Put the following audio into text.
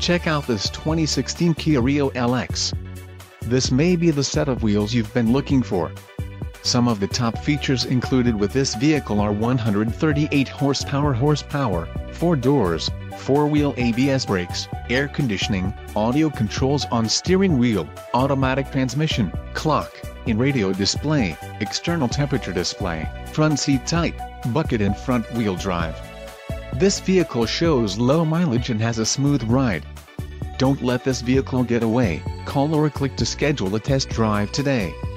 Check out this 2016 Kia Rio LX. This may be the set of wheels you've been looking for. Some of the top features included with this vehicle are 138 horsepower, 4 doors, 4-wheel ABS brakes, air conditioning, audio controls on steering wheel, automatic transmission, clock, in-radio display, external temperature display, front seat type, bucket and front wheel drive. This vehicle shows low mileage and has a smooth ride. Don't let this vehicle get away. Call or click to schedule a test drive today.